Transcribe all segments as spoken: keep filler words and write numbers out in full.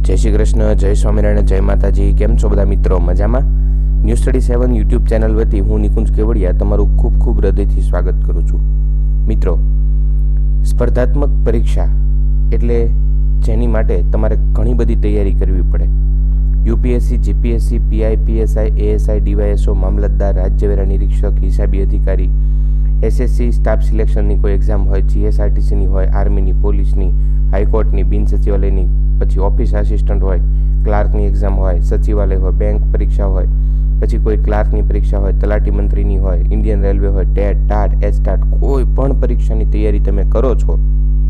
જય શ્રી કૃષ્ણ, જય સ્વામિનારાયણ, જય માતાજી। કેમ છો બધા મિત્રો? મજામાં? News study seven YouTube channel વતી હું નિકુંજ કેવડિયા તમારું ખૂબ ખૂબ હૃદયથી સ્વાગત કરું છું। મિત્રો, સ્પર્ધાત્મક પરીક્ષા એટલે જેની માટે તમારે ઘણી બધી તૈયારી કરવી પડે। UPSC, GPSC, PI, PSI, ASI, DYSO, મામલતદાર, રાજ્યવેરા નિરીક્ષક, હિસાબી અધિકારી, એસએસસી સ્ટાફ સિલેક્શનની કોઈ એક્ઝામ હોય, જીએસઆરટીસીની હોય, આર્મીની, પોલીસની, હાઈકોર્ટની, બિન સચિવાલયની, પછી ઓફિસ આસિસ્ટન્ટ હોય, ક્લાર્કની એક્ઝામ હોય, સચિવાલય હોય, બેંક પરીક્ષા હોય, પછી કોઈ ક્લાર્કની પરીક્ષા હોય, તલાટી મંત્રીની હોય, ઇન્ડિયન રેલવે હોય, ટેટ, ટાટ, એચટાટ, કોઈ પણ પરીક્ષાની તૈયારી તમે કરો છો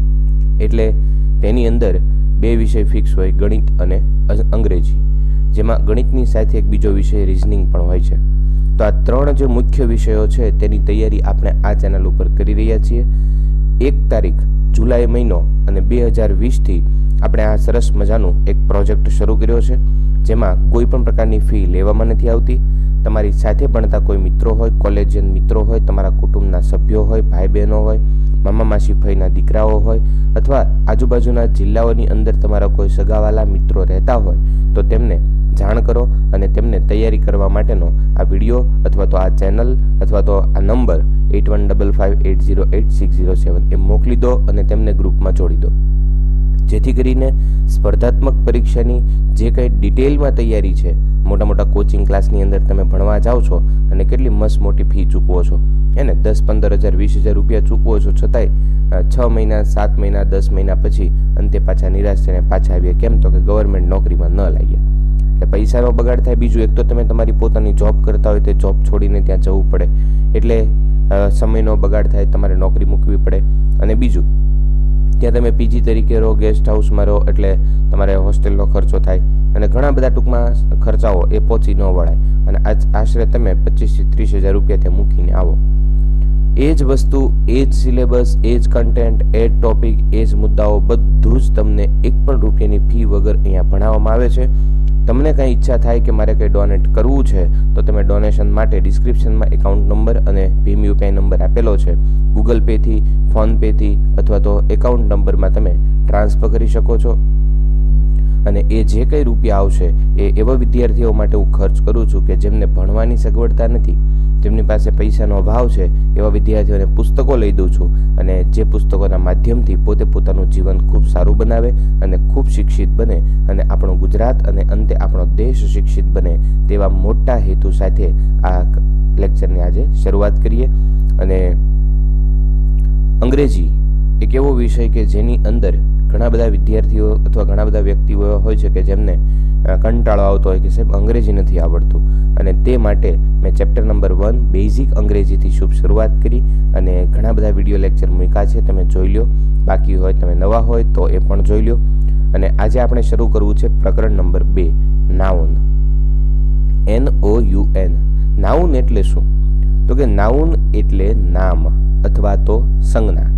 એટલે તેની અંદર બે વિષય ફિક્સ હોય, ગણિત અને અંગ્રેજી, જેમાં ગણિતની સાથે એક બીજો વિષય રિઝનિંગ પણ હોય છે। તો આ ત્રણ જે મુખ્ય વિષયો છે તેની તૈયારી આપણે આ ચેનલ ઉપર કરી રહ્યા છીએ। એક તારીખ જુલાઈ મહિનો અને બે હજાર વીસથી આપણે આ સરસ મજાનું એક પ્રોજેક્ટ શરૂ કર્યો છે, જેમાં કોઈ પણ પ્રકારની ફી લેવામાં નથી આવતી। તમારી સાથે ભણતા કોઈ મિત્રો હોય, કોલેજિયન મિત્રો હોય, તમારા કુટુંબના સભ્યો હોય, ભાઈ બહેનો હોય, મામા માસી ફઈના દીકરાઓ હોય, અથવા આજુબાજુના જિલ્લાઓની અંદર તમારા કોઈ સગાવાલા મિત્રો રહેતા હોય તો તેમને જાણ કરો અને તેમને તૈયારી કરવા માટેનો આ વિડીયો અથવા તો આ ચેનલ અથવા તો આ number eight one double five eight zero eight six zero seven એ મોકલી દો અને તેમને ગ્રુપમાં જોડી દો, જેથી કરીને સ્પર્ધાત્મક પરીક્ષાની જે કંઈ ડિટેલમાં તૈયારી છે, મોટા મોટા કોચિંગ ક્લાસની અંદર તમે ભણવા જાઓ છો અને કેટલી મસ્ત મોટી ફી ચૂકવો છો, એને દસ પંદર હજાર વીસ હજાર રૂપિયા ચૂકવો છો, છતાંય છ મહિના સાત મહિના દસ મહિના પછી અંતે પાછા નિરાશ થઈને પાછા આવીએ, કેમ તો કે ગવર્મેન્ટ નોકરીમાં ન લાગીએ એટલે પૈસાનો બગાડ થાય। બીજું, એક તો તમે તમારી પોતાની જોબ કરતા હોય તે જોબ છોડીને ત્યાં જવું પડે એટલે સમયનો બગાડ થાય, તમારે નોકરી મૂકવી પડે, અને બીજું ત્યાં તમે પીજી તરીકે રહો, ગેસ્ટ હાઉસમાં રહો એટલે તમારે હોસ્ટેલનો ખર્ચો થાય અને ઘણા બધા ટૂંકમાં ખર્ચાઓ એ પહોંચી ન વળાય અને આજ આશરે તમે પચીસથી ત્રીસ હજાર રૂપિયા ત્યાં મૂકીને આવો। એ જ વસ્તુ, એ જ સિલેબસ, એ જ કન્ટેન્ટ, એ જ ટોપિક, એ જ મુદ્દાઓ બધું જ તમને એક પણ રૂપિયાની ફી વગર અહીંયા ભણાવવામાં આવે છે। તમને કંઈ ઈચ્છા થાય કે મારે કંઈ ડોનેટ કરવું છે તો તમે ડોનેશન માટે ડિસ્ક્રિપ્શનમાં એકાઉન્ટ નંબર અને ભીમ યુપીઆઈ નંબર આપેલો છે, ગૂગલ પેથી, ફોનપેથી અથવા તો એકાઉન્ટ નંબરમાં તમે ટ્રાન્સફર કરી શકો છો અને એ જે કંઈ રૂપિયા આવશે એ એવા વિદ્યાર્થીઓ માટે હું ખર્ચ કરું છું કે જેમને ભણવાની સગવડતા નથી, જેમની પાસે પૈસાનો અભાવ છે, એવા વિદ્યાર્થીઓને પુસ્તકો લઈ દઉં છું અને જે પુસ્તકોના માધ્યમથી પોતે પોતાનું જીવન ખૂબ સારું બનાવે અને ખૂબ શિક્ષિત બને અને આપણું ગુજરાત અને અંતે આપણો દેશ શિક્ષિત બને તેવા મોટા હેતુ સાથે આ લેક્ચરની આજે શરૂઆત કરીએ। અને અંગ્રેજી એક એવો વિષય કે જેની અંદર ઘણા બધા વિદ્યાર્થીઓ અથવા ઘણા બધા વ્યક્તિઓ હોય છે કે જેમને કંટાળો આવતો હોય કે સાહેબ અંગ્રેજી નથી આવડતું, અને તે માટે મેં ચેપ્ટર નંબર વન બેઝિક અંગ્રેજીથી શુભ શરૂઆત કરી અને ઘણા બધા વિડીયો લેક્ચર મૂક્યા છે, તમે જોઈ લો, બાકી હોય તમે નવા હોય તો એ પણ જોઈ લો। અને આજે આપણે શરૂ કરવું છે પ્રકરણ નંબર બે, noun, N O U N. Noun એટલે શું? તો કે નાઉન એટલે નામ અથવા તો સંજ્ઞા।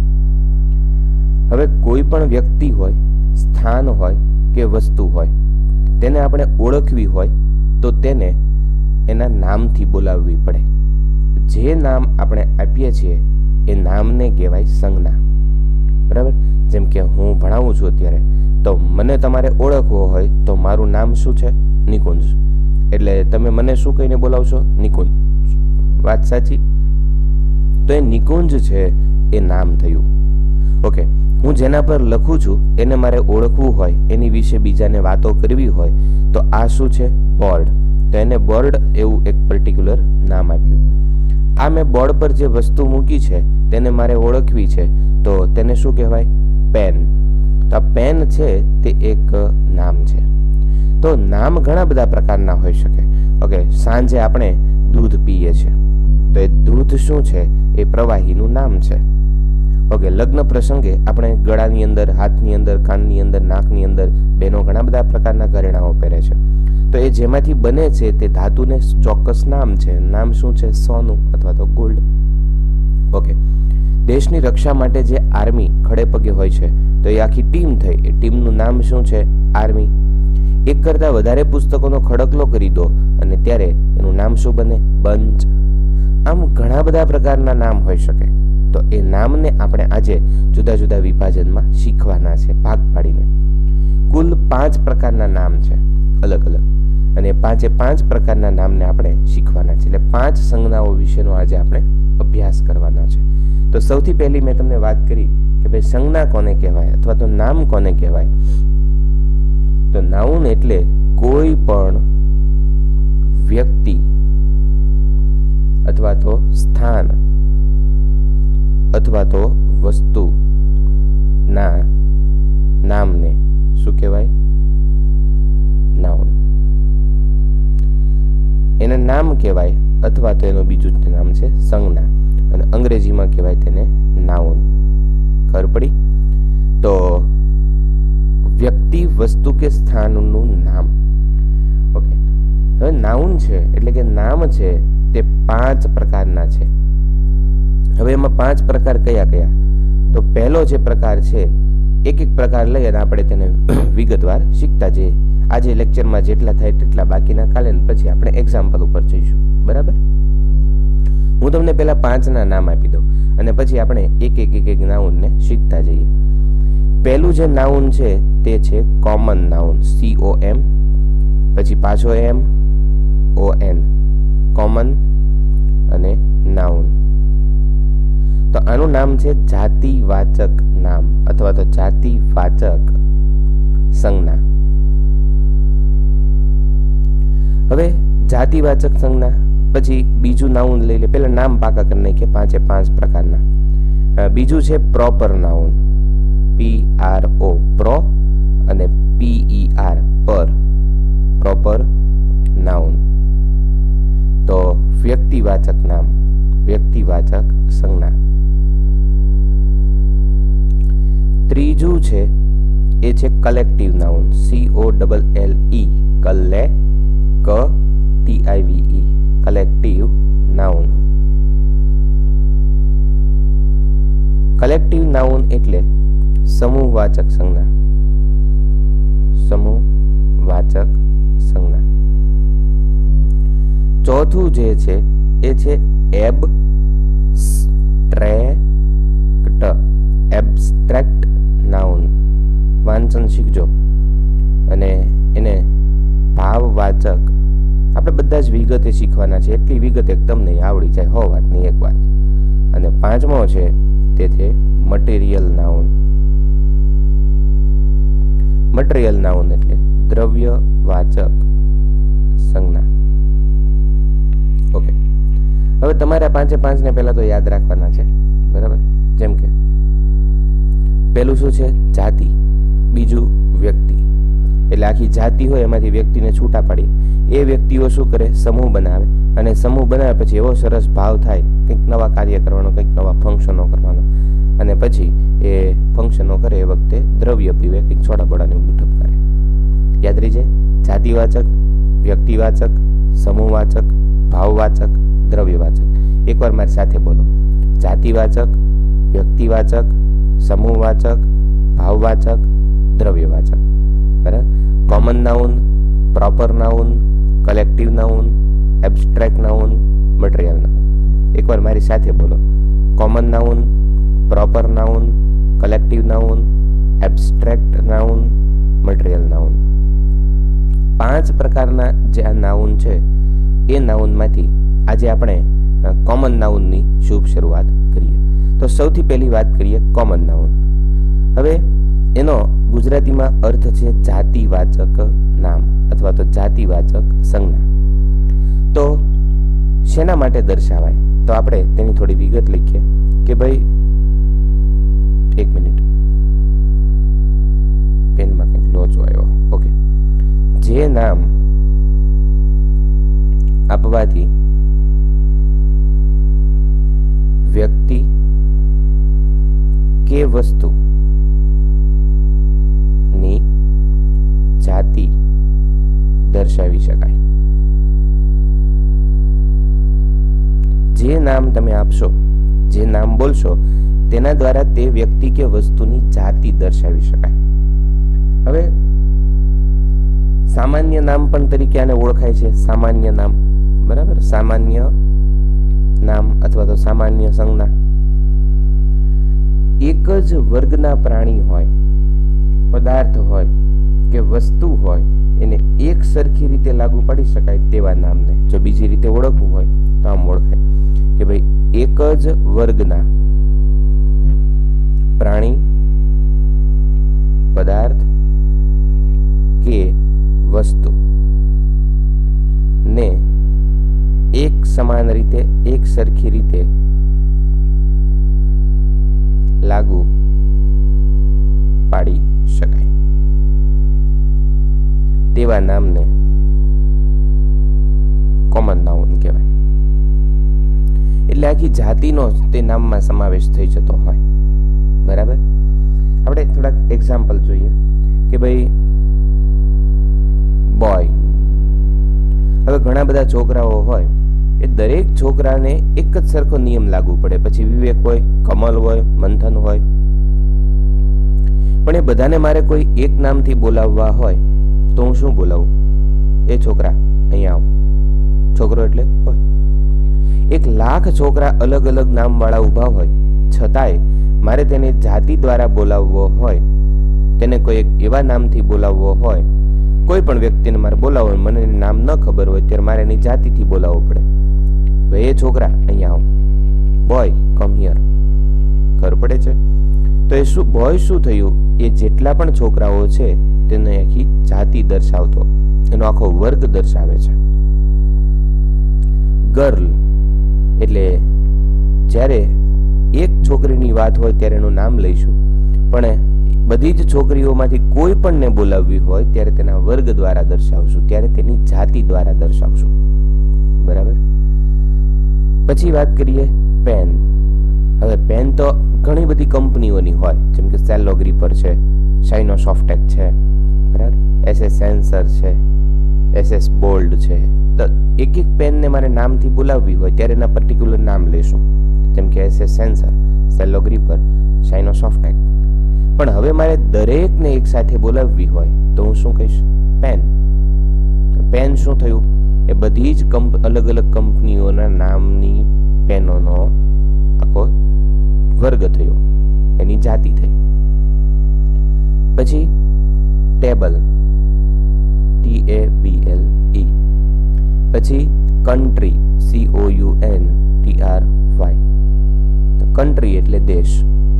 હવે કોઈ પણ વ્યક્તિ હોય, સ્થાન હોય કે વસ્તુ હોય, તેને આપણે ઓળખવી હોય તો તેને એના નામથી બોલાવવી પડે। જે નામ આપણે આપીએ છીએ એ નામને કહેવાય સંજ્ઞા, બરાબર? જેમ કે હું ભણાવું છું અત્યારે, તો મને તમારે ઓળખવો હોય તો મારું નામ શું છે? નિકુંજ, એટલે તમે મને શું કહીને બોલાવશો? નિકુંજ, વાત સાચી? તો એ નિકુંજ છે એ નામ થયું। ઓકે, હું જેના પર લખું છું એને મારે ઓળખવું હોય, એની વિશે બીજાને વાતો કરવી હોય તો આ શું છે? બોર્ડ, તો એને બોર્ડ એવું એક પર્ટિક્યુલર નામ આપ્યું। આ મેં બોર્ડ પર જે વસ્તુ મૂકી છે તેને મારે ઓળખવી છે તો તેને શું કહેવાય? પેન, તો આ પેન છે તે એક નામ છે। તો નામ ઘણા બધા પ્રકારના હોઈ શકે। ઓકે, સાંજે આપણે દૂધ પીએ છીએ તો એ દૂધ શું છે? એ પ્રવાહીનું નામ છે। ઓકે, લગ્ન પ્રસંગે આપણે ગળાની અંદર, હાથની અંદર, કાનની અંદર, નાકની અંદર બહેનો ઘણા બધા પ્રકારના ઘરેણાઓ પહેરે છે, તો એ જેમાંથી બને છે તે ધાતુને ચોક્કસ નામ છે। નામ શું છે? સોનું અથવા તો ગોલ્ડ। ઓકે, દેશની રક્ષા માટે જે આર્મી ખડે પગે હોય છે તો એ આખી ટીમ થઈ, એ ટીમનું નામ શું છે? આર્મી। એક કરતાં વધારે પુસ્તકોનો ખડકલો કરી દો અને ત્યારે એનું નામ શું બને? બંચ। આમ ઘણા બધા પ્રકારના નામ હોઈ શકે, તો એ નામને આપણે આજે જુદા જુદા વિભાજનમાં શીખવાના છે, ભાગ પાડીને। કુલ પાંચ પાંચ પ્રકારના નામ છે અલગ અલગ, અને પાંચે પાંચ પ્રકારના નામને આપણે શીખવાના છે. એટલે પાંચ સંજ્ઞાઓ વિશેનો આજે આપણે અભ્યાસ કરવાનો છે. તો સૌથી પહેલી મેં તમને વાત કરી કે ભાઈ સંજ્ઞા કોને કહેવાય અથવા તો નામ કોને કહેવાય. તો નાઉન એટલે કોઈ પણ વ્યક્તિ અથવા તો સ્થાન અથવા તો વસ્તુ ના નામને શું કહેવાય? નાઉન. એને નામ કહેવાય અથવા તો એનું બીજું જ નામ છે સંજ્ઞા, અને અંગ્રેજીમાં કહેવાય તેને નાઉન. ખબર પડી? તો વ્યક્તિ, વસ્તુ કે સ્થાનનું નામ. ઓકે, હવે નાઉન છે એટલે કે નામ છે તે પાંચ પ્રકારના છે. હવે એમાં પાંચ પ્રકાર કયા કયા? તો પહેલો જે પ્રકાર છે, એક એક પ્રકાર લઈ અને આપણે તેને વિગતવાર શીખતા જઈએ. આજે લેક્ચરમાં જેટલા થાય તેટલા, બાકીના કાલે પછી આપણે એક્ઝામ્પલ ઉપર જઈશું. બરાબર? હું તમને પહેલા પાંચના નામ આપી દઉં અને પછી આપણે એક એક એક એક નાઉનને શીખતા જઈએ. પહેલું જે નાઉન છે તે છે common noun, C O M, પછી પાછો એમ, ઓ એન, કોમન અને નાઉન. તો આનું નામ છે જાતિવાચક નામ અથવા તો જાતિવાચક સંજ્ઞા. હવે જાતિવાચક સંજ્ઞા પછી બીજું નાઉન લઈ લે. પેલા નામ પાકા કરી નાખીએ પાંચે પાંચ પ્રકારના. બીજું છે proper noun, P R O, pro, અને P E R, per, proper noun. તો વ્યક્તિવાચક નામ, વ્યક્તિવાચક સંજ્ઞા. ત્રીજું છે એ છે collective noun, C O double L E, colle, C T I V E, collective noun. Collective noun એટલે સમૂહવાચક સંજ્ઞા, સમૂહવાચક સંજ્ઞા. ચોથું જે છે એ છે એબસ્ટ્રેક્ટ, એબસ્ટ્રેક્ટ નાઉન. વાંચન શીખજો અને એને ભાવવાચક આપણે બધા જ વિગતે શીખવાના છે. એટલી વિગત એકદમ નહીં આવડી જાય, હો વાત નહીં એક વાત. અને પાંચમો છે તે છે મટીરિયલ નાઉન. મટીરિયલ નાઉન એટલે દ્રવ્યવાચક સંજ્ઞા. ઓકે, હવે તમારે પાંચે પાંચ ને પહેલા તો યાદ રાખવાના છે. બરાબર? જેમ કે પહેલું શું છે? જાતિ. બીજું વ્યક્તિ, એટલે આખી જાતિ હોય એમાંથી વ્યક્તિને છૂટા પાડી. એ વ્યક્તિઓ શું કરે? સમૂહ બનાવે, અને સમૂહ બનાવે પછી એવો સરસ ભાવ થાય, કંઈક નવા કાર્ય કરવાનો, કંઈક નવા ફંક્શનો કરવાનો, અને પછી એ ફંક્શનો કરે એ વખતે દ્રવ્ય પીવે, કંઈક છોડા બોડાને બધું ઠપકારે. યાદ રહી જાય? જાતિવાચક, વ્યક્તિવાચક, સમૂહવાચક, ભાવવાચક, દ્રવ્યવાચક. એકવાર મારી સાથે બોલો: જાતિવાચક, વ્યક્તિવાચક, સમૂહવાચક, ભાવવાચક, દ્રવ્યવાચક. બરાબર? Common noun, proper noun, collective noun, abstract noun, material noun. એકવાર મારી સાથે બોલો: common noun, proper noun, collective noun, abstract noun, material noun. પાંચ પ્રકારના જે આ નાઉન છે એ નાઉનમાંથી આજે આપણે કોમન નાઉનની શુભ શરૂઆત કરીએ. તો સૌથી પહેલી વાત કરીએ કોમન નાઉન. હવે એનો ગુજરાતીમાં અર્થ છે જાતિવાચક નામ અથવા તો જાતિવાચક સંજ્ઞા. તો શેના માટે દર્શાવાય? તો આપણે તેની થોડી વિગત લખીએ કે ભાઈ, એક મિનિટ, પેનમાં કંઈક લોચો આવ્યો. ઓકે, જે નામ આપવાથી વ્યક્તિ કે વસ્તુ ની જાતિ દર્શાવી શકાય. જે નામ તમે આપશો, જે નામ બોલશો, તેના દ્વારા તે વ્યક્તિ કે વસ્તુની જાતિ દર્શાવી શકાય. હવે સામાન્ય નામ પણ તરીકે આને ઓળખાય છે. સામાન્ય નામ, બરાબર? સામાન્ય નામ અથવા તો સામાન્ય સંજ્ઞા. એક જ વર્ગના પ્રાણી હોય, પદાર્થ હોય, કે વસ્તુ હોય એને એક સરખી રીતે લાગુ પાડી શકાય તેવા નામને જો બીજી રીતે ઓળખવું હોય તો આમ ઓળખાય કે ભાઈ એક જ વર્ગના પ્રાણી, પદાર્થ કે વસ્તુ ને એક સમાન રીતે એક સરખી રીતે લાગુ પાડી શકાય તેવા નામને કોમન નાઉન કહેવાય. એટલે આખી જાતિનો તે નામમાં સમાવેશ થઈ જતો હોય. બરાબર. આપણે થોડાક એક્ઝામ્પલ જોઈએ કે ભાઈ બોય. હવે ઘણા બધા છોકરાઓ હોય એ દરેક છોકરાને એક જ સરખો નિયમ લાગુ પડે. પછી વિવેક હોય, કમલ હોય, મંથન હોય, પણ એ બધાને મારે કોઈ એક નામથી બોલાવવા હોય તો હું શું બોલાવું? એ છોકરા અહીંયા આવ. છોકરો એટલે હોય. એક લાખ છોકરા અલગ અલગ નામ વાળા ઉભા હોય છતાંય મારે તેને જાતિ દ્વારા બોલાવવો હોય, તેને કોઈ એક એવા નામથી બોલાવવો હોય, કોઈ પણ વ્યક્તિને મારે બોલાવવો હોય, મને નામ ન ખબર હોય ત્યારે મારે એની જાતિથી બોલાવવું પડે. ભાઈ એ છોકરા અહીંયા આવ. Boy come here. ખબર પડે છે? તો એ શું બોય શું થયું? એ જેટલા પણ છોકરાઓ છે તેને આખી જાતિ દર્શાવતો એનો આખો વર્ગ દર્શાવે છે. ગર્લ એટલે જ્યારે એક છોકરીની વાત હોય ત્યારે એનું નામ લઈશું, પણ બધી જ છોકરીઓમાંથી કોઈ પણને બોલાવવી હોય ત્યારે તેના વર્ગ દ્વારા દર્શાવશું, ત્યારે તેની જાતિ દ્વારા દર્શાવશું. બરાબર. પછી વાત કરીએ પેન. હવે પેન તો ઘણી બધી કંપનીઓની હોય, જેમ કે સેલો ગ્રીપર છે, શાઇનો સોફ્ટેક છે, બરાબર, એસએસ સેન્સર છે, એસએસ બોલ્ડ છે. તો એક એક પેનને મારે નામથી બોલાવવી હોય ત્યારે એના પર્ટિક્યુલર નામ લેશું, જેમ કે એસએસ સેન્સર, સેલો ગ્રીપર, શાઇનો સોફ્ટેક. પણ હવે મારે દરેકને એક સાથે બોલાવવી હોય તો હું શું કહીશ? પેન. પેન શું થયું? એ બધી જ કંપ અલગ અલગ કંપનીઓના નામની પેનોનો આખો વર્ગ થયો, એની જાતિ થઈ. પછી table, T A B L E. પછી country, C O U N T R Y. Country એટલે દેશ.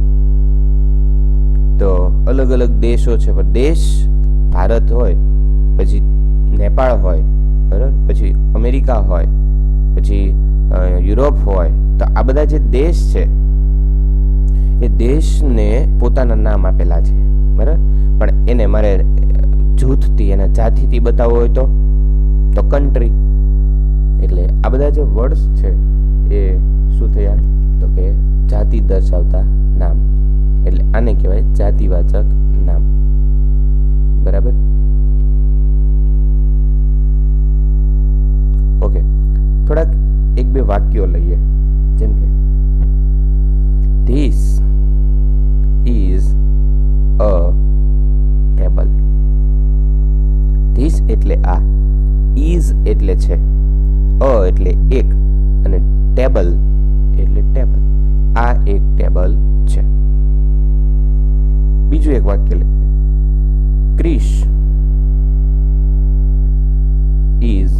તો અલગ અલગ દેશો છે, પણ દેશ ભારત હોય, પછી નેપાળ હોય, બરાબર, પછી અમેરિકા હોય, પછી યુરોપ હોય. તો આ બધા જે દેશ છે એ દેશને પોતાના નામ આપેલા છે, બરાબર, પણ એને મારે જૂથથી એના જાતિથી બતાવવો હોય તો તો કન્ટ્રી. એટલે આ બધા જે વર્ડ્સ છે એ શું થયા? તો કે જાતિ દર્શાવતા નામ. એટલે આને કહેવાય જાતિવાચક નામ. બરાબર. ઓકે, થોડાક એક બે વાક્યો લઈએ, જેમ કે this is a table. This એટલે આ, ઇઝ એટલે છે, અ એટલે એક, અને ટેબલ એટલે ટેબલ. આ એક ટેબલ છે. બીજું એક વાક્ય લઈએ. Krish is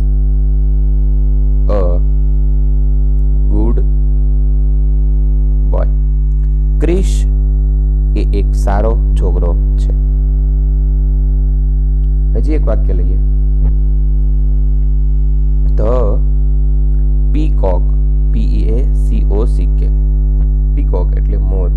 a good boy. Krish એ એક સારો છોકરો છે. હજી એક વાક્ય લઈએ. The peacock, P A C O C K, peacock એટલે મોર,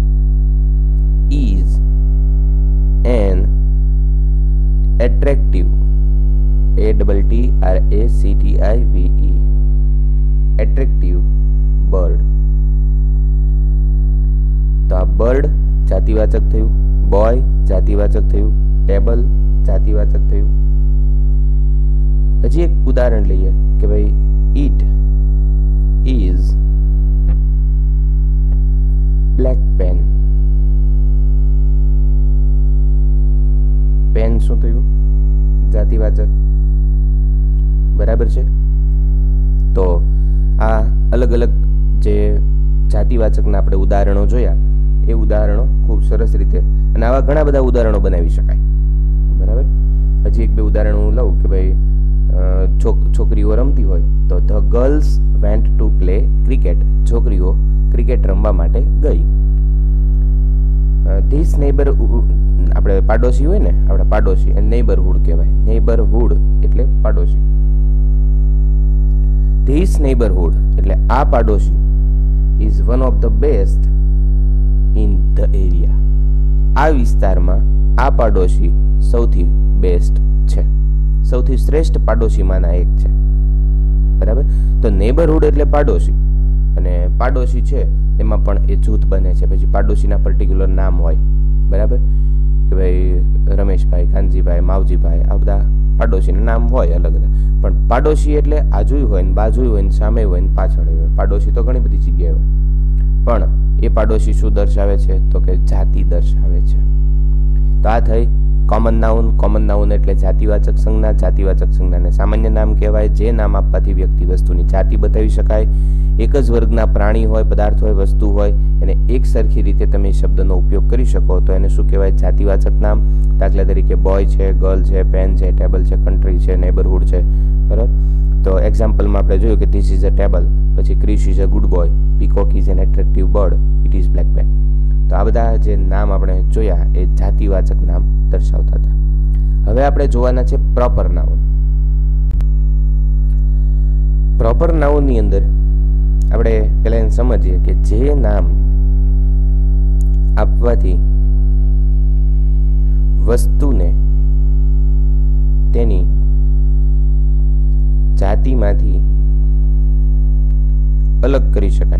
is an attractive, A double T R A C T I V E, attractive bird. તો આ બર્ડ જાતિવાચક થયું, બોય જાતિવાચક થયું, ટેબલ જાતિવાચક થયું. હજી એક ઉદાહરણ લઈએ કે ભાઈ it is black pen. Pen શું થયું? જાતિવાચક. બરાબર છે. તો આ અલગ અલગ જે જાતિવાચકના આપણે ઉદાહરણો જોયા, એ ઉદાહરણો ખૂબ સરસ રીતે, અને આવા ઘણા બધા ઉદાહરણો બનાવી શકાય. બરાબર. હજી એક બે ઉદાહરણ હું લઉં કે ભાઈ છોક છોકરીઓ રમતી હોય તો the girls went to play cricket, છોકરીઓ ક્રિકેટ રમવા માટે ગઈ. ધીસ નેબર, આપણે પાડોશી હોય ને, આપણે પાડોશી એ નેબરહુડ કહેવાય. નેબરહુડ એટલે પાડોશી. ધીસ નેબરહુડ એટલે આ પાડોશી is one of the best in the area. આ વિસ્તારમાં આ પાડોશી સૌથી બેસ્ટ છે, સૌથી શ્રેષ્ઠ પાડોશીમાંના એક છે. બરાબર. તો નેબરહુડ એટલે પાડોશી, અને પાડોશી છે એમાં પણ એ જૂથ બને છે. પછી પાડોશીના પર્ટિક્યુલર નામ હોય. બરાબર, કે ભાઈ રમેશભાઈ, કાનજીભાઈ, માવજીભાઈ, આ બધા પાડોશીના નામ હોય અલગ અલગ. પણ પાડોશી એટલે આજુય હોય ને બાજુય હોય ને સામે હોય ને પાછળ હોય. પાડોશી તો ઘણી બધી જગ્યાએ હોય, પણ એ પાડોશી શું દર્શાવે છે તો કે જાતિ દર્શાવે છે. તો આ થઈ કોમન નાઉન. કોમન નાઉન એટલે જાતિવાચક સંજ્ઞા. જાતિવાચક સંજ્ઞાને સામાન્ય નામ કહેવાય. જે નામ આપવાથી વ્યક્તિ વસ્તુની જાતિ બતાવી શકાય. એક જ વર્ગના પ્રાણી હોય, પદાર્થ હોય, વસ્તુ હોય, એને એક સરખી રીતે તમે શબ્દનો ઉપયોગ કરી શકો તો એને શું કહેવાય? જાતિવાચક નામ. દાખલા તરીકે બોય છે, ગર્લ છે, પેન છે, ટેબલ છે, કન્ટ્રી છે, નેબરહુડ છે. બરાબર. તો એક્ઝામ્પલમાં આપણે જોયું કે ધીસ ઇઝ અ ટેબલ, પછી Krish is a good boy, peacock is an attractive bird, it is black back. તો આ બધા જે નામ આપણે જોયા એ જાતિવાચક નામ દર્શાવતા હતા. હવે આપણે જોવાના છે પ્રોપર નાઉન. પ્રોપર નાઉનની અંદર આપણે પહેલા એને સમજીએ કે જે નામ આપવાથી વસ્તુને તેની જાતિમાંથી અલગ કરી શકાય.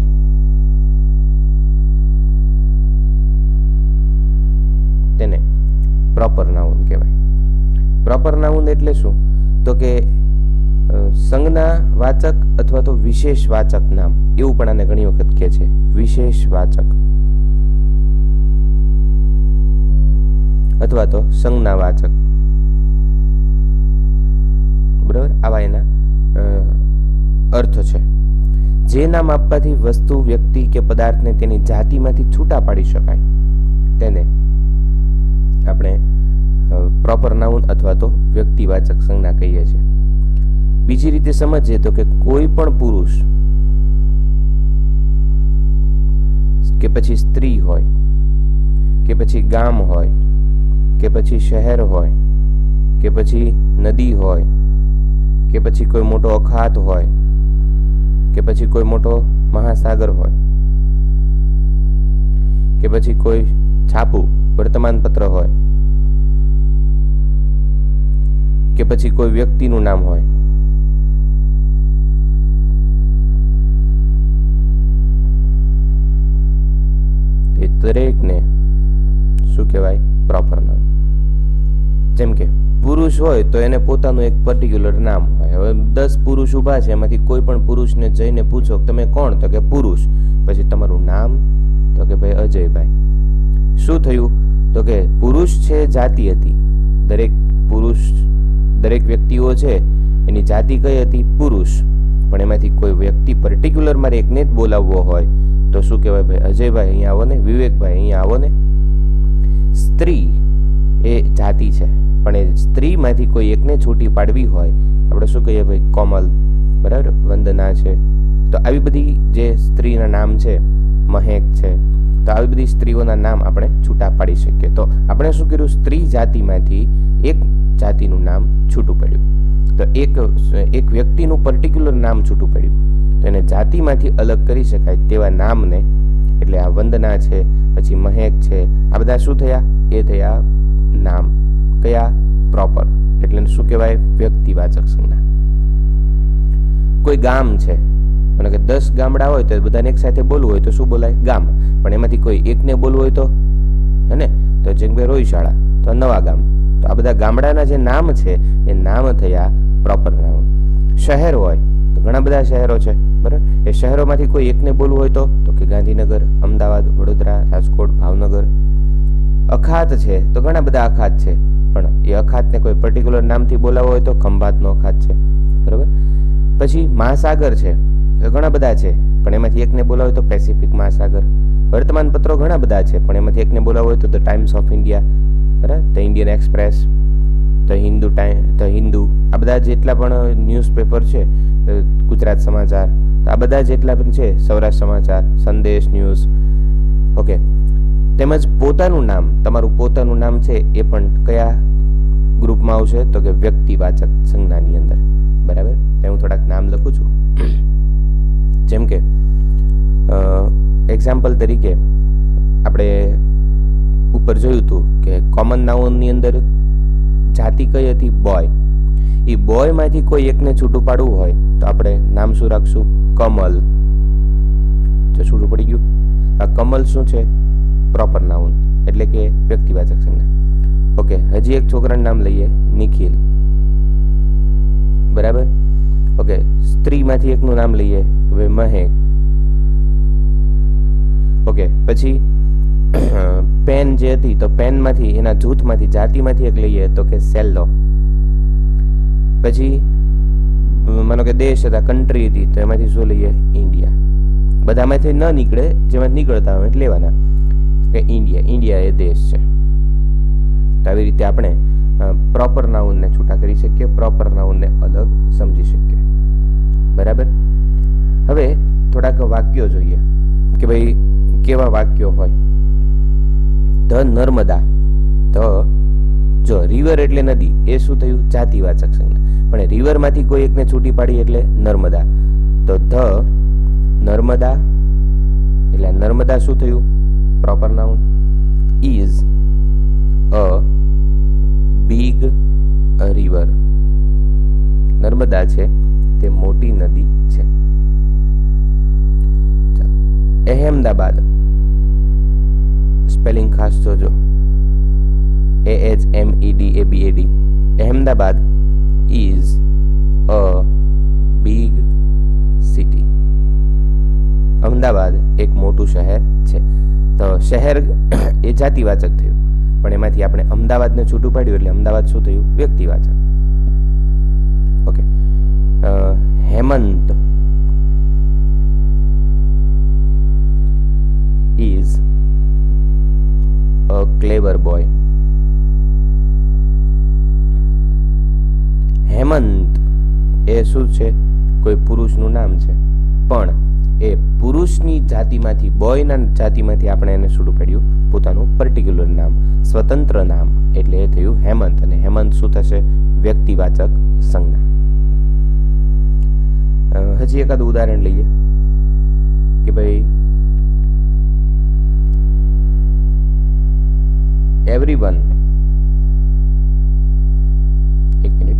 તેને પ્રોપર નાઉન કહેવાય. પ્રોપર નાઉન એટલે શું? તો કે સંજ્ઞા વાચક અથવા તો વિશેષ વાચક નામ, એવું પણ આને ઘણી વખત કહે છે. વિશેષ વાચક અથવા તો સંજ્ઞા વાચક. બરાબર, આવા એના અર્થ છે. જે નામ આપવાથી વસ્તુ, વ્યક્તિ કે પદાર્થને તેની જાતિમાંથી છૂટા પાડી શકાય તેને આપણે પ્રોપર નાઉન અથવા તો વ્યક્તિવાચક સંજ્ઞા કહીએ છીએ. બીજી રીતે સમજીએ તો કે કોઈ પણ પુરુષ કે પછી સ્ત્રી હોય કે પછી ગામ હોય કે પછી શહેર હોય કે પછી નદી હોય કે પછી કોઈ મોટો અખાત હોય કે પછી કોઈ મોટો મહાસાગર હોય કે પછી કોઈ છાપું વર્તમાન પત્ર હોય કે પછી કોઈ વ્યક્તિનું નામ હોય, એ દરેકને શું કહેવાય? પ્રોપર નામ. જેમ કે પુરુષ હોય તો એને પોતાનું એક પર્ટિક્યુલર નામ હોય. હવે દસ પુરુષ ઊભા છે, એમાંથી કોઈ પણ પુરુષને જઈને પૂછો તમે કોણ? તો કે પુરુષ. પછી તમારું નામ? તો કે ભાઈ અજયભાઈ. શું થયું? તો કે પુરુષ છે જાતિ હતી. દરેક પુરુષ, દરેક વ્યક્તિઓ છે એની જાતિ કઈ હતી? પુરુષ. પણ એમાંથી કોઈ વ્યક્તિ પર્ટિક્યુલર મારે એકને જ બોલાવવો હોય તો શું કહેવાય? ભાઈ અજયભાઈ અહીંયા આવો ને, વિવેકભાઈ અહીંયા આવો ને. સ્ત્રી એ જાતિ છે, પણ એ સ્ત્રીમાંથી કોઈ એકને છૂટી પાડવી હોય આપણે શું કહીએ? ભાઈ કોમલ. બરાબર, વંદના છે. તો આવી બધી જે સ્ત્રીના નામ છે, મહેક છે, તો આવી બધી સ્ત્રીઓના નામ આપણે છૂટા પાડી શકીએ. તો આપણે શું કર્યું? સ્ત્રી જાતિમાંથી એક જાતિનું નામ છૂટું પડ્યું. તો એક એક વ્યક્તિનું પર્ટિક્યુલર નામ છૂટું પડ્યું, તો એને જાતિમાંથી અલગ કરી શકાય તેવા નામને, એટલે આ વંદના છે, પછી મહેક છે, આ બધા શું થયા? એ થયા નામ. કયા? પ્રોપર. એટલે શું કહેવાય? વ્યક્તિવાચક સંજ્ઞા. કોઈ ગામ છે, અને કે દસ ગામડા હોય તો બધાને એક સાથે બોલવું હોય તો શું બોલાય? ગામ. પણ એમાંથી કોઈ એકને બોલવું હોય તો હે ને, તો જેમ કે રોહિશાળા, તો નવા ગામ. તો આ બધા ગામડાના જે નામ છે એ નામ થયા પ્રોપર નામ. શહેર હોય તો ઘણા બધા શહેરો છે, બરાબર. એ શહેરોમાંથી કોઈ એકને બોલવું હોય તો તો કે ગાંધીનગર, અમદાવાદ, વડોદરા, રાજકોટ, ભાવનગર. અખાત છે તો ઘણા બધા અખાત છે, પણ એ અખાતને કોઈ પર્ટિક્યુલર નામથી બોલાવવો હોય તો ખંભાતનો અખાત છે, બરાબર. પછી મહાસાગર છે તો ઘણા બધા છે, પણ એમાંથી એકને બોલાવો તો પેસિફિક મહાસાગર. વર્તમાન પત્રો ઘણા બધા છે, પણ એમાંથી એકને બોલાવો હોય તો ધ ટાઈમ્સ ઓફ ઇન્ડિયા, બરાબર, the Indian Express. The Hindu time the Hindu આ બધા જેટલા પણ ન્યૂઝપેપર છે, ગુજરાત સમાચાર, આ બધા જેટલા પણ છે, સૌરાષ્ટ્ર સમાચાર, સંદેશ ન્યૂઝ, ઓકે, તેમજ પોતાનું નામ, તમારું પોતાનું નામ છે એ પણ કયા ગ્રુપમાં આવશે તો કે વ્યક્તિવાચક સંજ્ઞાની અંદર, બરાબર. હું થોડાક નામ લખું છું, જેમ કે એક્ઝામ્પલ તરીકે આપણે ઉપર જોયું હતું કે કોમન નાઉનની અંદર જાતિ કઈ હતી? બોય. એ બોયમાંથી કોઈ એકને છૂટું પાડવું હોય તો આપણે નામ શું રાખશું? કમલ. તો છૂટું પડી ગયું. આ કમલ શું છે? પ્રોપર નાઉન એટલે કે વ્યક્તિવાચક સંજ્ઞા. ઓકે, હજી એક છોકરાનું નામ લઈએ, નિખિલ, બરાબર. ઓકે, સ્ત્રીમાંથી એકનું નામ લઈએ, હવે મહેક. ઓકે, પછી પેન જે હતી તો પેનમાંથી, એના જૂથમાંથી, જાતિમાંથી એક લઈએ તો કે સેલ્લો. પછી માનો કે દેશ હતા, કન્ટ્રી હતી, તો એમાંથી શું લઈએ? ઇન્ડિયા. બધામાંથી ન નીકળે, જેમાં નીકળતા હોય એટલે લેવાના કે ઇન્ડિયા. ઇન્ડિયા એ દેશ છે. તો આવી રીતે આપણે પ્રોપર નાઉનને છૂટા કરી શકીએ, પ્રોપર નાઉનને અલગ સમજી શકીએ, બરાબર. હવે થોડાક વાક્યો જોઈએ કે ભાઈ કેવા વાક્યો હોય. ધ નર્મદા, ધ, જો રિવર એટલે નદી, એ શું થયું? જાતિવાચક સંજ્ઞા. પણ રિવરમાંથી કોઈ એકને છૂટી પાડી એટલે નર્મદા. તો ધ નર્મદા એટલે નર્મદા શું થયું? Proper noun. Is a big river, Narmada છે તે મોટી નદી છે. અહેમદાબાદ, સ્પેલિંગ ખાસ જોજો, A H M E D A B A D. Ahmedabad is a big city. Amdavad એક મોટું શહેર છે. તો શહેર એ જાતિવાચક થયું, પણ એમાંથી આપણે અમદાવાદને છૂટું પાડ્યું એટલે અમદાવાદ શું થયું? વ્યક્તિવાચક. Okay, Hemant is a clever boy. Hemant એ શું છે? કોઈ પુરુષનું નામ છે, પણ એ પુરુષની જાતિમાંથી, બોયના જાતિમાંથી આપણે એને છૂટું પાડ્યું પોતાનું પર્ટિક્યુલર નામ, સ્વતંત્ર નામ, એટલે એ થયું હેમંત. અને હેમંત શું થશે? વ્યક્તિવાચક સંજ્ઞા. હજી એકાદું ઉદાહરણ લઈએ કે ભાઈ એવરીવન, એક minute,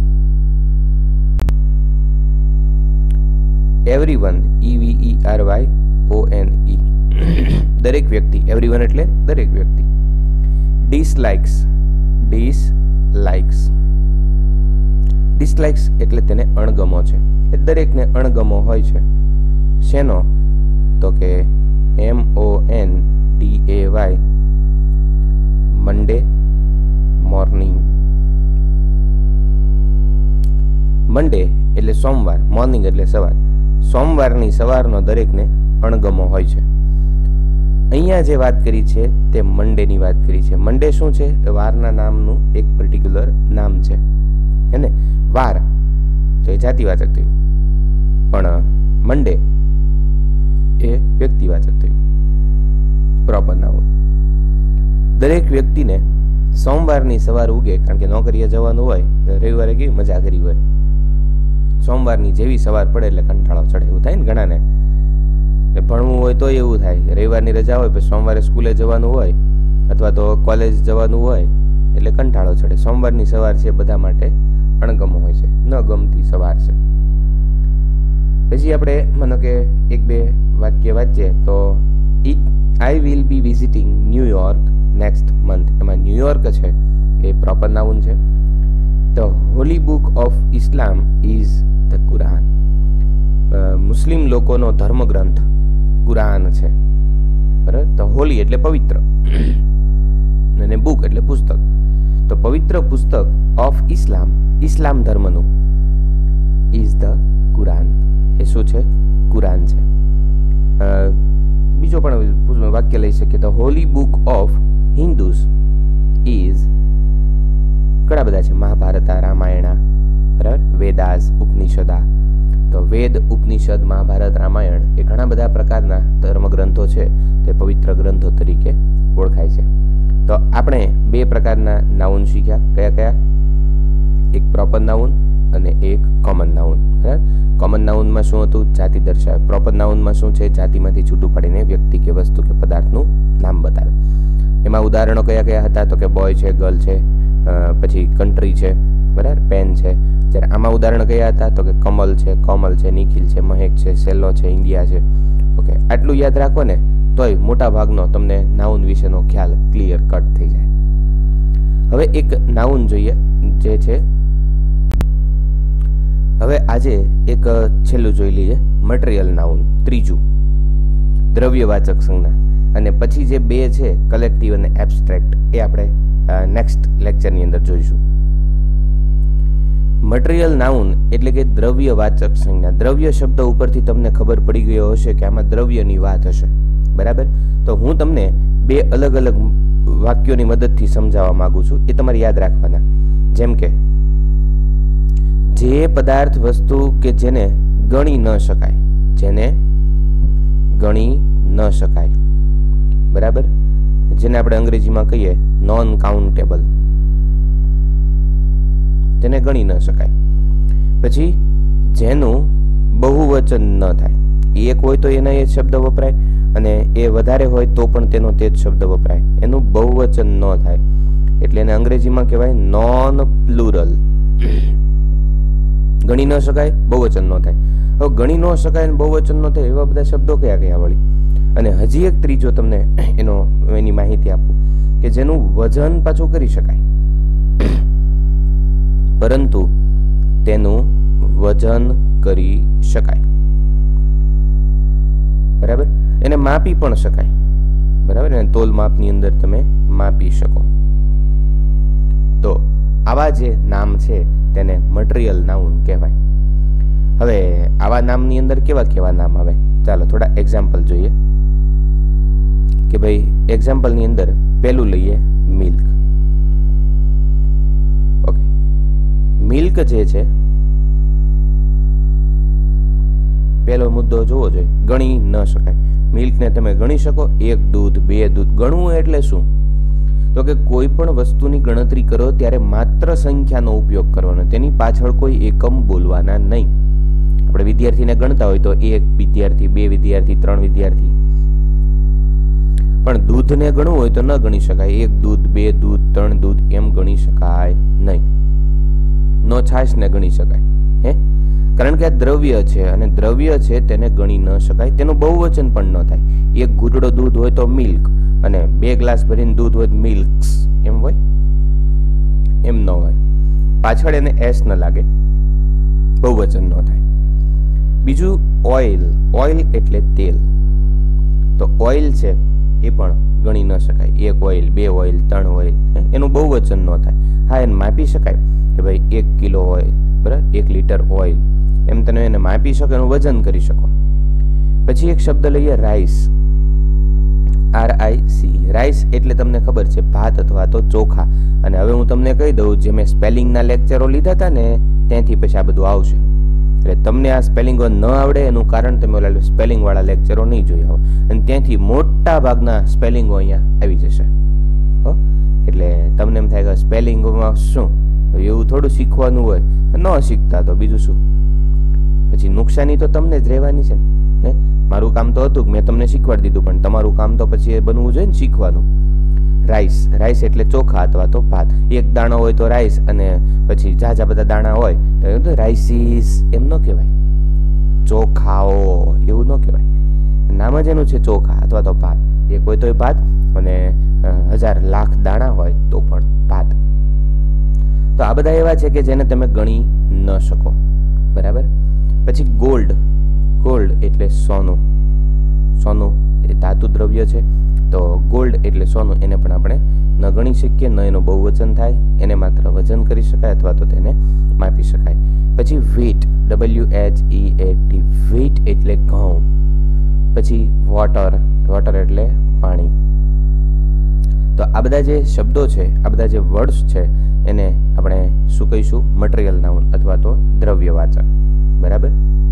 everyone, E V E R Y O N E, દરેક વ્યક્તિ. એવરીવન એટલે દરેક વ્યક્તિ. ડિસલાઇક્સ, ડિસલાઇક્સ, ડિસલાઇક્સ એટલે તેને અણગમો છે. એ દરેકને અણગમો હોય છે. શેનો? તો કે M O N D A Y, Monday morning. Monday એટલે સોમવાર, મોર્નિંગ એટલે સવાર. સોમવારની સવારનો દરેકને અણગમો હોય છે. અહીંયા જે વાત કરી છે તે મંડેની વાત કરી છે. મંડે શું છે? વારના નામનું એક પર્ટિક્યુલર નામ છે, હે ને? વાર તો એ જાતિવાચક થયું, પણ મંડે એ વ્યક્તિવાચક થયું, પ્રોપર નાઉન. દરેક વ્યક્તિને સોમવારની સવાર ઉગે, કારણ કે નોકરીએ જવાનું હોય, રવિવારે કેવી મજા કરી હોય, સોમવારની જેવી સવાર પડે એટલે કંટાળો ચડે, એવું થાય ને ઘણાને. એટલે ભણવું હોય તો એવું થાય, રવિવારની રજા હોય પછી સોમવારે સ્કૂલે જવાનું હોય અથવા તો કોલેજ જવાનું હોય એટલે કંટાળો ચડે. સોમવારની સવાર છે બધા માટે અણગમો હોય છે, ન ગમતી સવાર છે. પછી આપણે માનો કે એક બે વાક્ય વાંચીએ તો it I will be visiting New York next month. એમાં ન્યુયોર્ક છે એ પ્રોપર નાઉન છે. The holy book of Islam is the Quran. મુસ્લિમ લોકોનો ધર્મગ્રંથ કુરાન છે, બરાબર. તો હોલી એટલે પવિત્ર અને બુક એટલે પુસ્તક. તો પવિત્ર પુસ્તક ઓફ ઇસ્લામ, ઇસ્લામ ધર્મનું, ઇઝ ધ કુરાન, એ શું છે? કુરાન છે. બીજો પણ વાક્ય લઈ શકીએ તો holy book of Hindus is ઘણા બધા છે, મહાભારતા, રામાયણા, બરાબર, વેદાસ, ઉપનિષદા. તો વેદ, ઉપનિષદ, મહાભારત, રામાયણ એ ઘણા બધા પ્રકારના ધર્મગ્રંથો છે, તે પવિત્ર ગ્રંથો તરીકે ઓળખાય છે. તો આપણે બે પ્રકારના નાઉન શીખ્યા. કયા કયા? એક પ્રોપર નાઉન અને એક કોમન નાઉન. બરાબર, કોમન નાઉનમાં શું હતું? જાતિ દર્શાવે. પ્રોપર નાઉનમાં શું છે? જાતિમાંથી છૂટું પાડીને વ્યક્તિ કે વસ્તુ કે પદાર્થનું નામ બતાવે. એમાં ઉદાહરણો કયા કયા હતા? તો કે બોય છે, ગર્લ છે, પછી કન્ટ્રી છે, બરાબર, પેન છે. જ્યારે આમાં ઉદાહરણ કયા હતા? તો કે કમલ છે, કોમલ છે, નિખિલ છે, મહેક છે, સેલો છે, ઇન્ડિયા છે. ઓકે, આટલું યાદ રાખો ને તોય મોટા ભાગનો તમને નાઉન વિશેનો ખ્યાલ ક્લિયર કટ થઈ જાય. હવે એક નાઉન જોઈએ જે છે, હવે આજે એક છેલ્લું જોઈ લઈએ, મટીરિયલ નાઉન, ત્રીજું દ્રવ્યવાચક સંજ્ઞા. અને પછી જે બે છે, કલેક્ટિવ અને એબ્સ્ટ્રેક્ટ, એ આપણે નેક્સ્ટ લેક્ચરની અંદર જોઈશું. મટીરિયલ નાઉન એટલે કે દ્રવ્યવાચક સંજ્ઞા. દ્રવ્ય શબ્દ ઉપરથી તમને ખબર પડી ગયો હશે કે આમાં દ્રવ્યની વાત હશે, બરાબર. તો હું તમને બે અલગ અલગ વાક્યોની મદદથી સમજાવવા માંગુ છું, એ તમારે યાદ રાખવાના. જેમ કે જે પદાર્થ, વસ્તુ કે જેને ગણી ન શકાય, જેને ગણી ન શકાય, બરાબર, જેને આપણે અંગ્રેજીમાં કહીએ નોન કાઉન્ટેબલ, જેને ગણી ન શકાય. પછી જેનું બહુવચન ન થાય. એક હોય તો એના એ શબ્દ વપરાય, અને એ વધારે હોય તો પણ તેનો તે જ શબ્દ વપરાય. એનું બહુવચન ન થાય એટલે એને અંગ્રેજીમાં કહેવાય નોન પ્લુરલ. ગણી ન શકાય, બહુવચન ન થાય. હવે ગણી ન શકાય અને બહુવચન ન થાય એવા બધા શબ્દો કયા કયા વળી? અને હજી એક ત્રીજો તમને એનો એની માહિતી આપું કે જેનું વજન પાછું કરી શકાય, પરંતુ તેનું વજન કરી શકાય, બરાબર. એને માપી પણ શકાય, બરાબર. અને તોલ માપની અંદર તમે માપી શકો. તો આવા જે નામ છે તેને મટીરિયલ નાઉન કહેવાય. હવે આવા નામની અંદર કેવા કેવા નામ આવે? ચાલો થોડા એક્ઝામ્પલ જોઈએ. કે ભાઈ એક્ઝામ્પલની અંદર પહેલું લઈએ, મિલ્ક. ઓકે, મિલ્ક જે છે, પહેલો મુદ્દો જોવો જોઈએ, ગણી ન શકાય. મિલ્કને તમે ગણી શકો? એક દૂધ, બે દૂધ. ગણવું એટલે શું? તો કે કોઈ પણ વસ્તુની ગણતરી કરો ત્યારે માત્ર સંખ્યાનો ઉપયોગ કરવાનો, તેની પાછળ કોઈ એકમ બોલવાના નહીં. આપણે વિદ્યાર્થીને ગણતા હોય તો એક વિદ્યાર્થી, બે વિદ્યાર્થી, ત્રણ વિદ્યાર્થી. પણ દૂધને ગણવું હોય તો ન ગણી શકાય. એક દૂધ, બે દૂધ, ત્રણ દૂધ એમ ગણી શકાય નહીં. નો છાશને ગણી શકાય, હે? કારણ કે આ દ્રવ્ય છે, અને દ્રવ્ય છે તેને ગણી ન શકાય. તેનું બહુવચન પણ ન થાય. એક ઘૂંટડો દૂધ હોય તો મિલ્ક, અને બે ગ્લાસ ભરીને દૂધ હોય મિલ્ક્સ, એમ હોય? એમ ન હોય. પાછળ એને એસ ન લાગે, બહુવચન ન થાય. બીજું ઓઇલ. ઓઇલ એટલે તેલ. તો ઓઇલ છે એ પણ ગણી ન શકાય. એક ઓઇલ, બે ઓઇલ, ત્રણ ઓઇલ, એનું બહુવચન ન થાય. હા, એને માપી શકાય કે ભાઈ એક કિલો ઓઇલ, બરાબર, એક લીટર ઓઇલ, એમ તમે એને માપી શકો, એનું વજન કરી શકો. પછી એક શબ્દ લઈએ, rice. R I C. Rice એટલે તમને ખબર છે ભાત અથવા તો ચોખા. અને હવે હું તમને કહી દઉં, જે મેં સ્પેલિંગના લેક્ચરો લીધા હતા ને ત્યાંથી પછી આ બધું આવશે. એટલે તમને આ સ્પેલિંગો ન આવડે એનું કારણ તમે ઓલા સ્પેલિંગ વાળા લેક્ચરો નહીં જોયા હોય, અને ત્યાંથી મોટા ભાગના સ્પેલિંગો અહીંયા આવી જશે. હો, એટલે તમને એમ થાય કે સ્પેલિંગમાં શું એવું થોડું શીખવાનું હોય, ન શીખતા તો બીજું શું, પછી નુકસાની તો તમને જ રહેવાની છે ને. હે, મારું કામ તો હતું કે મેં તમને શીખવાડી દીધું, પણ તમારું કામ તો પછી એ બનવું જોઈએ ને, શીખવાનું. રાઈસ. રાઈસ એટલે ચોખા અથવા તો ભાત. એક દાણો હોય તો રાઈસ, અને પછી ઝાઝા બધા દાણા હોય તો રાઈસીસ એમ ન કહેવાય. ચોખાઓ એવું ન કહેવાય. નામ જ એનું છે ચોખા અથવા તો ભાત. એક હોય તો ભાત, અને હજાર લાખ દાણા હોય તો પણ ભાત. તો આ બધા એવા છે કે જેને તમે ગણી ન શકો, બરાબર. પછી ગોલ્ડ. ગોલ્ડ એટલે સોનું. સોનું એ ધાતુ દ્રવ્ય છે, તો ગોલ્ડ એટલે સોનું. એને પણ આપણે ન ગણી શકીએ, ન એનું બહુવચન થાય. એને માત્ર વજન કરી શકાય અથવા તો તેને માપી શકાય. પછી wheat. W H E A T. Wheat એટલે ઘઉં. પછી વોટર. વોટર એટલે પાણી. તો આ બધા જે શબ્દો છે, આ બધા જે વર્ડ્સ છે, એને આપણે શું કહીશું? મટીરિયલ નાઉન અથવા તો દ્રવ્યવાચક. બરાબર.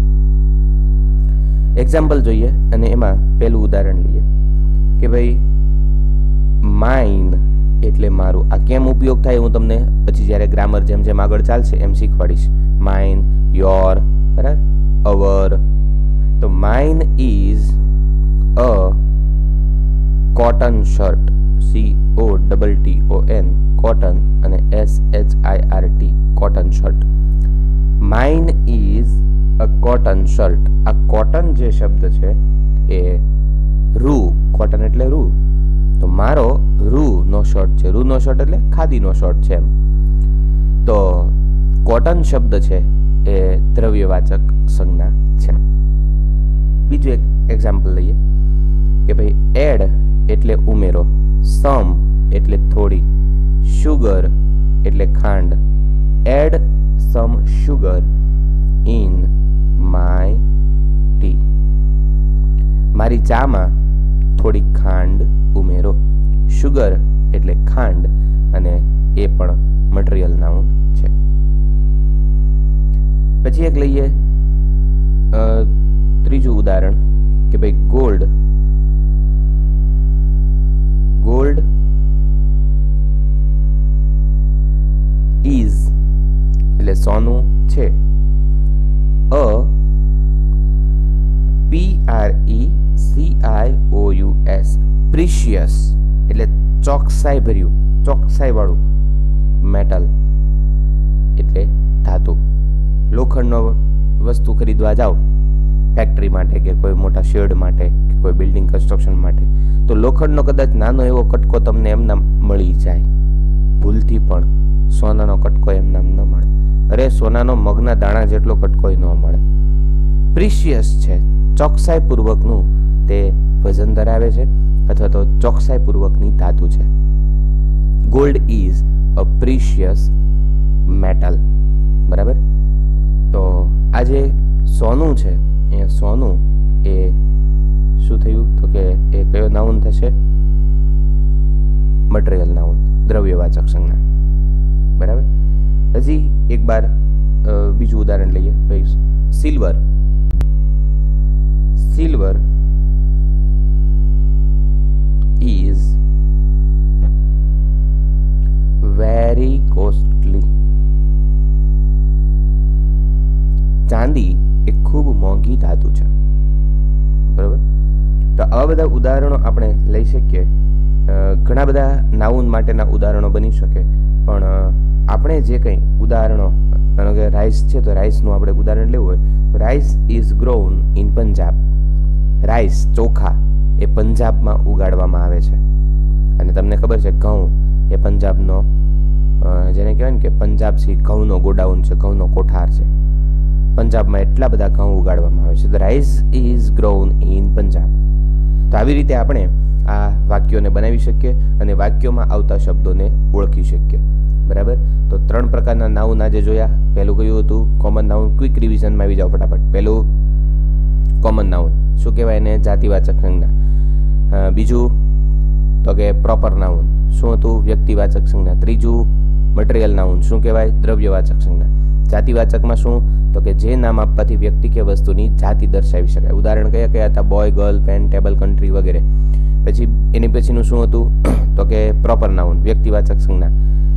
એક્ઝામ્પલ જોઈએ અને એમાં પહેલું ઉદાહરણ લઈએ કે ભાઈ માઇન એટલે મારું. આ કેમ ઉપયોગ થાય હું તમને પછી જ્યારે ગ્રામર જેમ જેમ આગળ ચાલશે એમ શીખવાડીશ. માઇન, યોર, બરાબર, અવર. તો mine is a cotton shirt, C O double T O N, cotton, અને S H I R T, cotton shirt. Mine is a cotton shirt. આ કોટન જે શબ્દ છે એ રૂ, કોટન એટલે રૂ, તો મારો રૂ નો શર્ટ છે. રૂ નો શર્ટ એટલે ખાદી નો શર્ટ છે એમ. તો કોટન શબ્દ છે એ દ્રવ્યવાચક સંજ્ઞા છે. બીજું એક એક્ઝામ્પલ લઈએ કે ભાઈ એડ એટલે ઉમેરો, સમ એટલે થોડી, શુગર એટલે ખાંડ. Add some sugar in my tea. મારી ચામાં થોડી ખાંડ ઉમેરો. શુગર એટલે ખાંડ અને એ પણ મટીરિયલ નાઉન છે. પછી એક લઈએ ત્રીજું ઉદાહરણ કે ભાઈ ગોલ્ડ. ગોલ્ડ ઇઝ એટલે સોનું છે. A P R E C I O U S, precious એટલે ચોકસાઈ ભર્યું, ચોકસાઈ વાળું. મેટલ એટલે ધાતુ. લોખંડનો વસ્તુ ખરીદવા જાઓ ફેક્ટરી માટે કે કોઈ મોટા શેડ માટે કે કોઈ બિલ્ડિંગ કન્સ્ટ્રક્શન માટે, તો લોખંડનો કદાચ નાનો એવો કટકો તમને એમના મળી જાય, ભૂલથી પણ સોનાનો કટકો એમના ન મળે. અરે સોનાનો મગના દાણા જેટલો કટકો ન મળે. પ્રિશિયસ છે, ચોકસાઈ પૂર્વકનું તે વજન ધરાવે છે અથવા તો ચોકસાઈ પૂર્વકની ધાતુ છે. Gold is a precious metal. બરાબર. તો આ જે સોનું છે એ સોનું એ શું થયું તો કે એ કયો નાઉન થશે? મટીરિયલ નાઉન, દ્રવ્યવાચક સંજ્ઞા. બરાબર. હજી એક બાર બીજું ઉદાહરણ લઈએ ભાઈ silver. Silver is very costly. ચાંદી એ ખૂબ મોંઘી ધાતુ છે. બરાબર. તો આવા બધા ઉદાહરણો આપણે લઈ શકીએ. ઘણા બધા નાઉન માટેના ઉદાહરણો બની શકે, પણ આપણે જે કંઈ ઉદાહરણો, કારણ કે રાઈસ છે તો રાઈસનું આપણે ઉદાહરણ લેવું હોય તો rice is grown in Punjab. Rice ચોખા એ પંજાબમાં ઉગાડવામાં આવે છે. અને તમને ખબર છે ઘઉં એ પંજાબનો, જેને કહેવાય ને કે પંજાબ સી ઘઉંનો ગોડાઉન છે, ઘઉંનો કોઠાર છે. પંજાબમાં એટલા બધા ઘઉં ઉગાડવામાં આવે છે. તો rice is grown in Punjab. તો આવી રીતે આપણે આ વાક્યોને બનાવી શકીએ અને વાક્યોમાં આવતા શબ્દોને ઓળખી શકીએ. બરાબર. તો ત્રણ પ્રકારના નાઉન આજે જોયા. પહેલું કયું હતું? Common noun. ક્વિક રિવિઝનમાં આવી જાઓ ફટાફટ. પહેલું કોમન નાઉન, શું કહેવાય એને? જાતિવાચક સંજ્ઞા. બીજું તો કે પ્રોપર નાઉન, શું હતું? વ્યક્તિવાચક સંજ્ઞા. ત્રીજું મટીરિયલ નાઉન, શું કહેવાય? દ્રવ્યવાચક સંજ્ઞા. જાતિવાચકમાં શું તો કે જે નામ આપવાથી વ્યક્તિ કે વસ્તુની જાતિ દર્શાવી શકાય. ઉદાહરણ કયા કયા હતા? Boy, girl, pen, table, country વગેરે. પછી એની પછીનું શું હતું તો કે પ્રોપર નાઉન, વ્યક્તિવાચક સંજ્ઞા.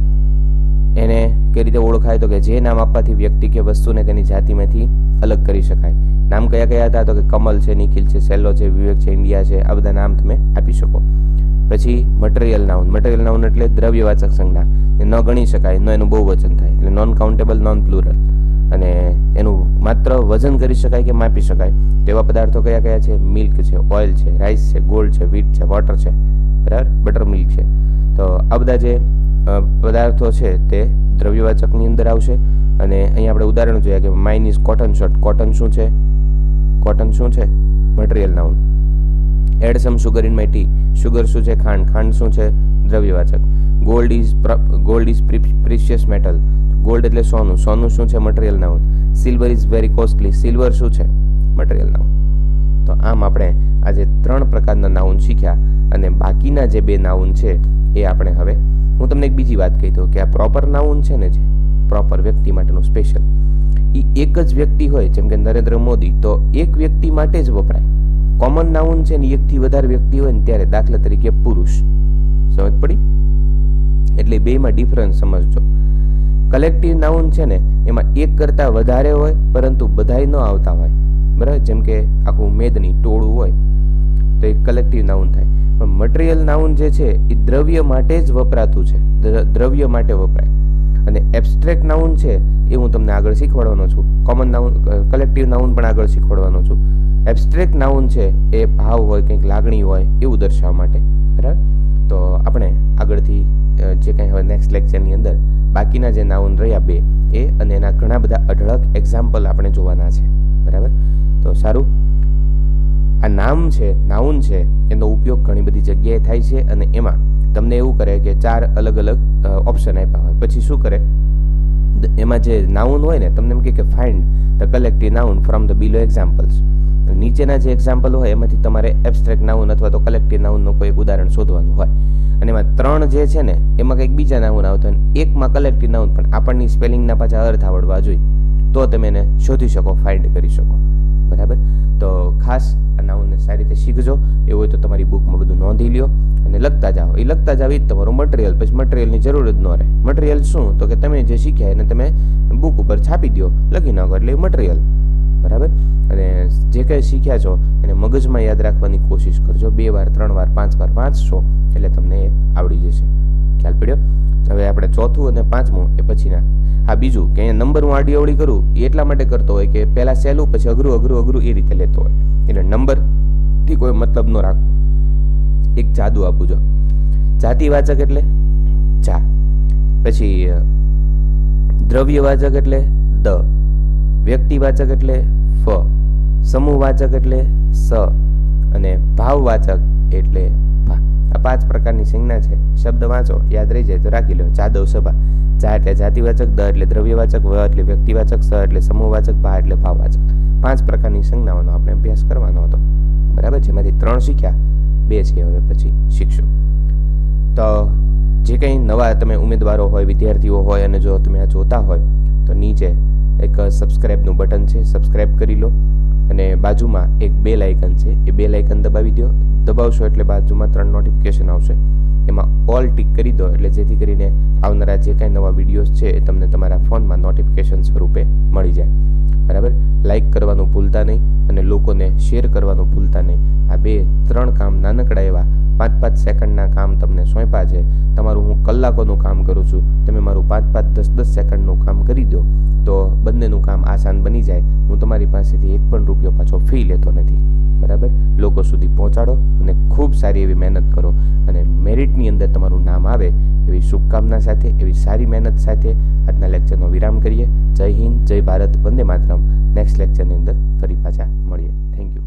એને કઈ રીતે ઓળખાય તો કે જે નામ આપવાથી વ્યક્તિ કે વસ્તુને તેની જાતિમાંથી અલગ કરી શકાય. નામ કયા કયા હતા તો કે કમલ છે, નિખિલ છે, સેલ્લો છે, વિવેક છે, ઇન્ડિયા છે. આ બધા નામ તમે આપી શકો. પછી મટીરિયલ નાઉન. મટીરિયલ નાઉન એટલે દ્રવ્યવાચક સંજ્ઞા. એ ન ગણી શકાય, ન એનું બહુવચન થાય, એટલે નોન કાઉન્ટેબલ, નોન પ્લુરલ. અને એનું માત્ર વજન કરી શકાય કે માપી શકાય તેવા પદાર્થો કયા કયા છે? મિલ્ક છે, ઓઇલ છે, રાઈસ છે, ગોલ્ડ છે, વ્હીટ છે, વોટર છે. બરાબર. બટર મિલ્ક છે. તો આ બધા જે પદાર્થો છે તે દ્રવ્યવાચકની અંદર આવશે. અને અહીં આપણે ઉદાહરણ જોયા કે mine is cotton shirt. Cotton શું છે? કોટન શું છે? Material noun. Add some sugar in my tea. Sugar શું છે? ખાંડ. ખાંડ શું છે? દ્રવ્યવાચક. Gold is gold is precious metal. Gold એટલે સોનું. સોનું શું છે? Material noun. Silver is very costly. Silver શું છે? Material noun. તો આમ આપણે આજે ત્રણ પ્રકારના નાઉન શીખ્યા અને બાકીના જે બે નાઉન છે એ આપણે હવે, હું તમને એક બીજી વાત કહી દઉં કે આ પ્રોપર નાઉન છે ને, જે પ્રોપર વ્યક્તિ માટેનું સ્પેશિયલ. એ એક જ વ્યક્તિ હોય, જેમ કે નરેન્દ્ર મોદી, તો એક વ્યક્તિ માટે જ વપરાય. કોમન નાઉન છે ને એકથી વધારે વ્યક્તિ હોય ને ત્યારે, દાખલા તરીકે પુરુષ. સમજ પડી? એટલે બેમાં ડિફરન્સ સમજજો. કલેક્ટિવ નાઉન છે ને એમાં એક કરતાં વધારે હોય પરંતુ બધાય ન આવતા હોય, બરાબર. જેમ કે આખું મેદની ટોળું હોય તો એ કલેક્ટિવ નાઉન થાય. પણ મટીરિયલ નાઉન જે છે એ દ્રવ્ય માટે જ વપરાતું છે, દ્રવ્ય માટે વપરાય. અને એબ્સ્ટ્રેક્ટ નાઉન છે એ હું તમને આગળ શીખવાડવાનો છું. કોમન નાઉન, કલેક્ટિવ નાઉન પણ આગળ શીખવાડવાનો છું. એબ્સ્ટ્રેક્ટ નાઉન છે એ ભાવ હોય, કંઈક લાગણી હોય એવું દર્શાવવા માટે, બરાબર. તો આપણે આગળથી જે કંઈ હવે નેક્સ્ટ લેક્ચરની અંદર બાકીના જે નાઉન રહ્યા બે એ અને એના ઘણા બધા અઢળક એક્ઝામ્પલ આપણે જોવાના છે, બરાબર. તો સારું, આ નામ છે, નાઉન છે, એનો ઉપયોગ ઘણી બધી જગ્યાએ થાય છે. અને એમાં તમને એવું કરે કે ચાર અલગ અલગ ઓપ્શન આપ્યા હોય, પછી શું કરે, એમાં જે નાઉન હોય ને તમને એમ કે find the collective noun from the below examples. નીચેના જે એક્ઝામ્પલ હોય એમાંથી તમારે એબ્સ્ટ્રેક્ટ નાઉન અથવા તો કલેક્ટિવ નાઉનનું કોઈ એક ઉદાહરણ શોધવાનું હોય. અને એમાં ત્રણ જે છે ને એમાં કંઈક બીજા નાઉન આવતા હોય, એકમાં કલેક્ટિવ નાઉન, પણ આપણની સ્પેલિંગના પાછા અર્થ આવડવા જોઈએ તો તમે એને શોધી શકો, ફાઇન્ડ કરી શકો, બરાબર. તો ખાસ આ નાઉનને સારી રીતે શીખજો. એવું હોય તો તમારી બુકમાં બધું નોંધી લ્યો અને લખતા જાઓ. એ લખતા જાવ એ જ તમારું મટીરિયલ. પછી મટીરિયલની જરૂર જ ન રહે. મટીરિયલ શું તો કે તમે જે શીખ્યા એને તમે બુક ઉપર છાપી દો, લખી નાખો, એટલે એ મટીરિયલ, બરાબર. અને જે કંઈ શીખ્યા છો એને મગજમાં યાદ રાખવાની કોશિશ કરજો. બે વાર, ત્રણ વાર, પાંચ વાર વાંચશો એટલે તમને એ આવડી જશે. ખ્યાલ પડ્યો? હવે આપણે ચોથું અને પાંચમું એ પછીના. હા, બીજું કે અહીંયા નંબર હું આડી અવળી કરું એ એટલા માટે કરતો હોય કે પહેલાં સહેલું પછી અઘરું અઘરું અઘરું એ રીતે લેતો હોય. એટલે નંબરથી કોઈ મતલબ ન રાખવો. એક જાદુ આપું જો. જાતિવાચક એટલે જા, પછી દ્રવ્યવાચક એટલે દ, વ્યક્તિવાચક એટલે ફ, સમૂહવાચક એટલે સ, અને ભાવવાચક એટલે ભા. આ પાંચ પ્રકારની સંજ્ઞા છે. શબ્દ વાંચો, યાદ રહી જાય તો રાખી લો. જાદવ સભા. જા એટલે જાતિવાચક, દ એટલે દ્રવ્યવાચક, વ એટલે વ્યક્તિવાચક, સ એટલે સમૂહવાચક, ભા એટલે ભાવવાચક. પાંચ પ્રકારની સંજ્ઞાઓનો આપણે અભ્યાસ કરવાનો હતો, બરાબર. જેમાંથી ત્રણ શીખ્યા, બે છે હવે પછી શીખશું. તો જે કંઈ નવા તમે ઉમેદવારો હોય, વિદ્યાર્થીઓ હોય, અને જો તમે આ જોતા હોય તો નીચે એક સબસ્ક્રાઇબનું બટન છે, સબસ્ક્રાઇબ કરી લો. અને બાજુમાં એક બેલ આઇકન છે, એ બેલ આઇકન દબાવી દો. દબાવશો એટલે બાજુમાં ત્રણ નોટિફિકેશન આવશે, એમાં ઓલ ટિક કરી દો, એટલે જેથી કરીને આવનારા જે કાંઈ નવા વિડીયોઝ છે એ તમને તમારા ફોનમાં નોટિફિકેશન સ્વરૂપે મળી જાય, બરાબર. લાઇક કરવાનું ભૂલતા નહીં અને લોકોને શેર કરવાનું ભૂલતા નહીં. આ બે ત્રણ કામ નાનકડા એવા પાંચ પાંચ સેકન્ડના કામ તમને સોંપ્યા છે. તમારું હું કલાકોનું કામ કરું છું, તમે મારું પાંચ પાંચ દસ દસ સેકન્ડનું કામ કરી દો તો બંનેનું કામ આસાન બની જાય. હું તમારી પાસેથી એક પણ રૂપિયો પાછો ફી લેતો નથી, બરાબર. લોકો સુધી પહોંચાડો અને ખૂબ સારી એવી મહેનત કરો અને મેરિટની અંદર તમારું નામ આવે એવી શુભકામના સાથે, એવી સારી મહેનત સાથે આજના લેક્ચરનો વિરામ કરીએ. જય હિન્દ, જય ભારત, વંદે માતરમ. નેક્સ્ટ લેક્ચરની અંદર ફરી પાછા મળીએ. Thank you.